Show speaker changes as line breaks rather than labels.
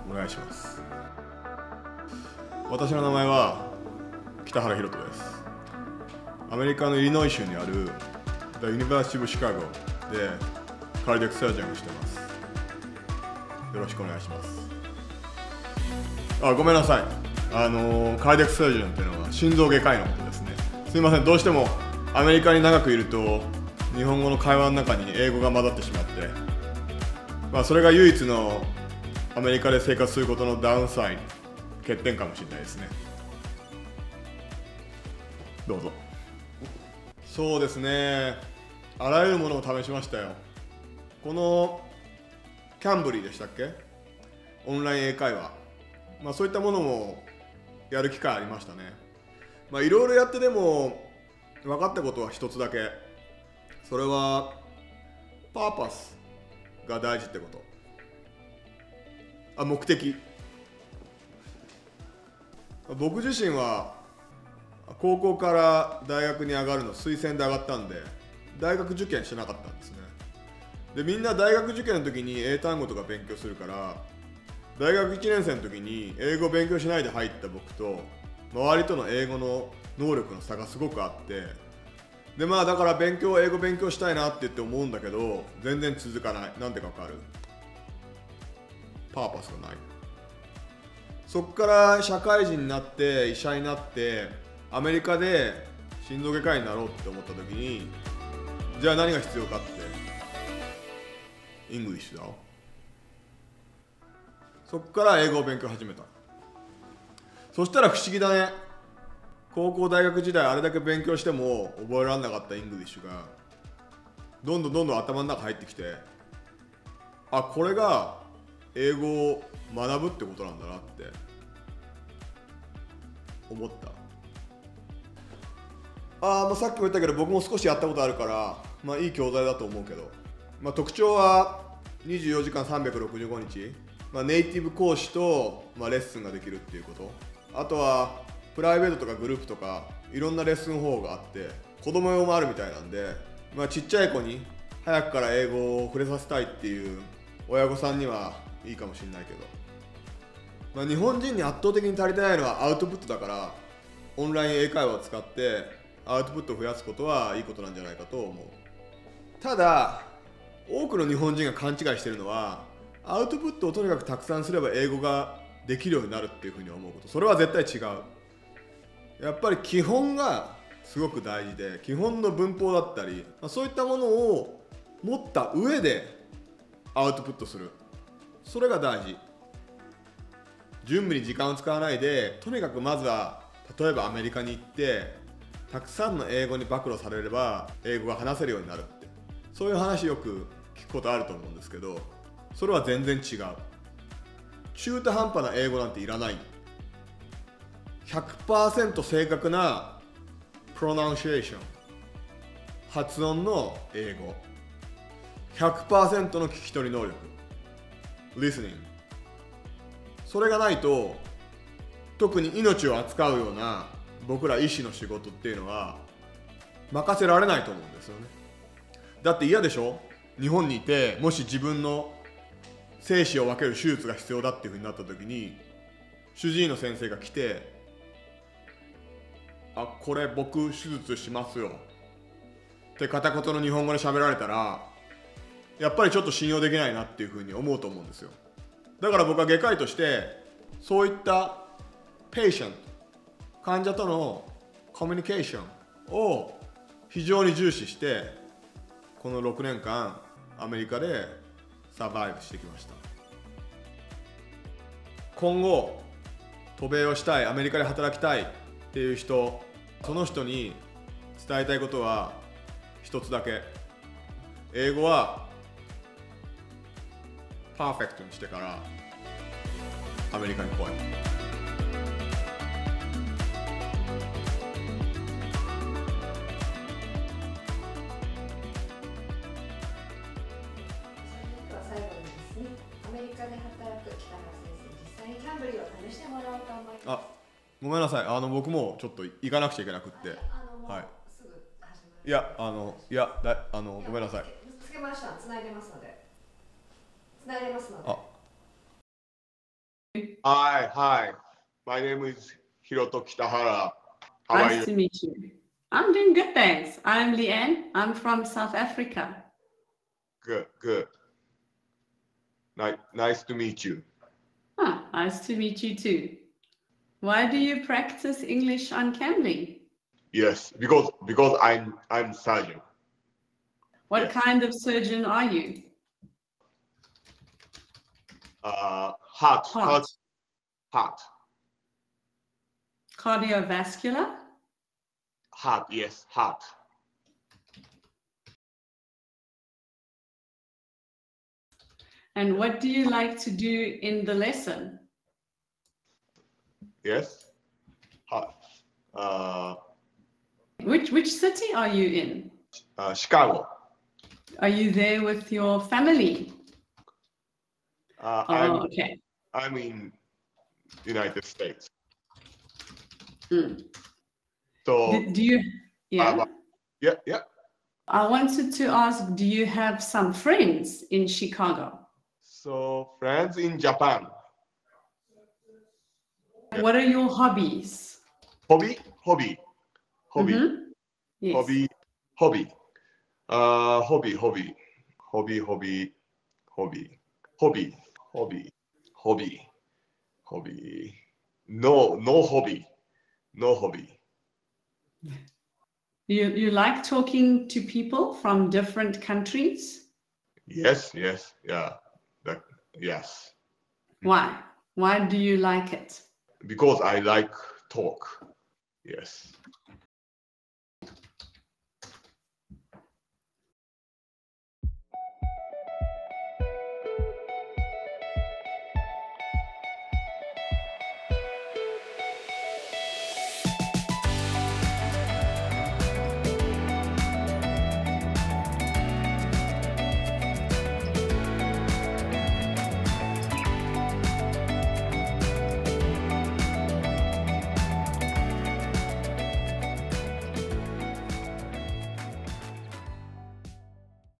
お願いします。私の名前は北原博人です。アメリカのイリノイ州にある The University of Chicago でカーディアックサージャンをしています。よろしくお願いします。ごめんなさい。カーディアックサージャンっていうのは心臓外科医のことですね。すいません。どうしてもアメリカに長くいると日本語の会話の中に英語が混ざってしまって、それが唯一のアメリカで生活することのダウンサイド、欠点かもしれないですね。どうぞ。そうですね、あらゆるものを試しましたよ。このキャンブリーでしたっけ、オンライン英会話、そういったものもやる機会ありましたね。いろいろやってでも分かったことは一つだけ。それはパーパスが大事ってこと。目的。僕自身は高校から大学に上がるの推薦で上がったんで、大学受験してなかったんですね。で、みんな大学受験の時に英単語とか勉強するから、大学1年生の時に英語勉強しないで入った僕と周りとの英語の能力の差がすごくあって、でだから英語勉強したいなって言って思うんだけど全然続かない。なんでか分かる？パーパスがない。そっから社会人になって医者になってアメリカで心臓外科医になろうって思った時に、じゃあ何が必要かってイングリッシュだろ。そっから英語を勉強始めた。そしたら不思議だね。高校大学時代あれだけ勉強しても覚えられなかったイングリッシュがどんどん頭の中入ってきて、これが英語を学ぶってことなんだなって思った。さっきも言ったけど僕も少しやったことあるからいい教材だと思うけど、特徴は24時間365日、ネイティブ講師と、レッスンができるっていうこと。あとはプライベートとかグループとかいろんなレッスン方法があって、子供用もあるみたいなんで、ちっちゃい子に早くから英語を触れさせたいっていう親御さんにはいいかもしれないけど、日本人に圧倒的に足りてないのはアウトプットだから、オンライン英会話を使ってアウトプットを増やすことはいいことなんじゃないかと思う。ただ多くの日本人が勘違いしてるのは、アウトプットをとにかくたくさんすれば英語ができるようになるっていうふうに思うこと。それは絶対違う。やっぱり基本がすごく大事で、基本の文法だったり、そういったものを持った上でアウトプットする。それが大事。準備に時間を使わないで、とにかくまずは例えばアメリカに行ってたくさんの英語に暴露されれば英語が話せるようになるって、そういう話よく聞くことあると思うんですけど、それは全然違う。中途半端な英語なんていらない。100% 正確なプロナンシエーション、発音の英語、100% の聞き取り能力、listening、 それがないと、特に命を扱うような僕ら医師の仕事っていうのは任せられないと思うんですよね。だって嫌でしょ？日本にいて、もし自分の生死を分ける手術が必要だっていうふうになった時に、主治医の先生が来て、これ僕手術しますよって片言の日本語で喋られたら、やっぱりちょっと信用できないなっていうふうに思うと思うんですよ。だから僕は外科医としてそういったペイシェント、患者とのコミュニケーションを非常に重視して、この6年間アメリカでサバイブしてきました。今後渡米をしたい、アメリカで働きたいっていう人、その人に伝えたいことは一つだけ。英語はパーフェクトにしてからアメリカに来い。
アメリカで働く北原先生、実際にキャンブリーを試してもらおうと思います。
ごめんなさい。僕もちょっと行かなくちゃいけなくって。はい。
すぐ始まる。
ごめんなさい。
つけました。つないでますので。
Hi. My name is Hiroto Kitahara. How are
Nice
you?
to meet you. I'm doing good, thanks. I'm Leanne. I'm from South Africa.
Good. Nice to meet you.
Ah, nice to meet you too. Why do you practice English on Cambly?
Yes, because I'm surgeon.
What
Yes.
kind of surgeon are you?
Heart.
Cardiovascular?
Heart, yes, heart.
And what do you like to do in the lesson?
Yes. Heart.
Which city are you in?
Chicago.
Are you there with your family? Okay.
I'm in United States.
Mm.
So
Do you? Yeah.
yeah.
I wanted to ask, do you have some friends in Chicago?
So friends in Japan.
What are your hobbies?
Hobby.
Mhm. Yes.
Hobby. Hobby. No hobby. No hobby.
You like talking to people from different countries?
Yes. Yeah. Yes.
Why? Why do you like it?
Because I like talk. Yes.